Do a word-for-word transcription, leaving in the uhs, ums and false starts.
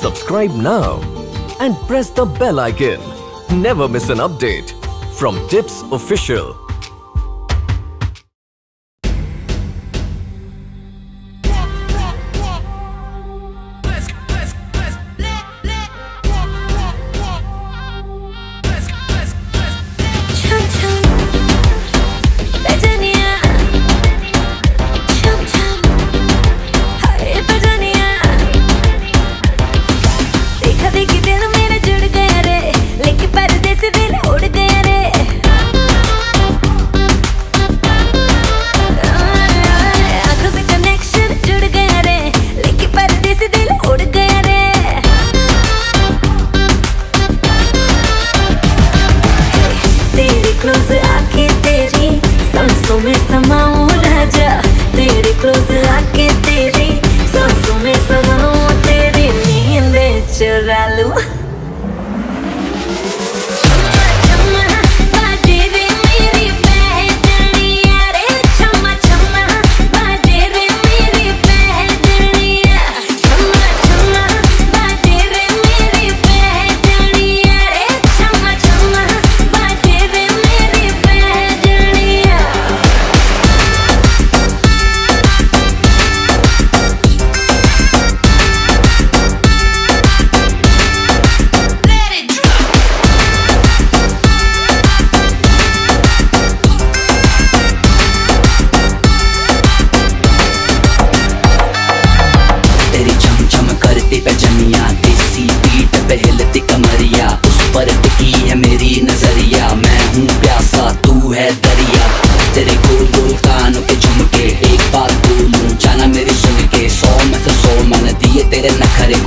Subscribe now and press the bell icon. Never miss an update from Tips Official. Close आके तेरी सांसों में समाऊं राजा, तेरे क्लोज आके तेरी सांसों में समाऊं, तेरी नींद चुरा लूं। पैजनिया देसी बीट पे हिलती कमरिया, उस पर टिकी है मेरी नजरिया। मैं हूँ प्यासा तू है दरिया, तेरे गोल गोल कानों के झुमके। एक बात बोलूं जाना मेरी सुन के, सौ में से सौ मन दिए तेरे नखरे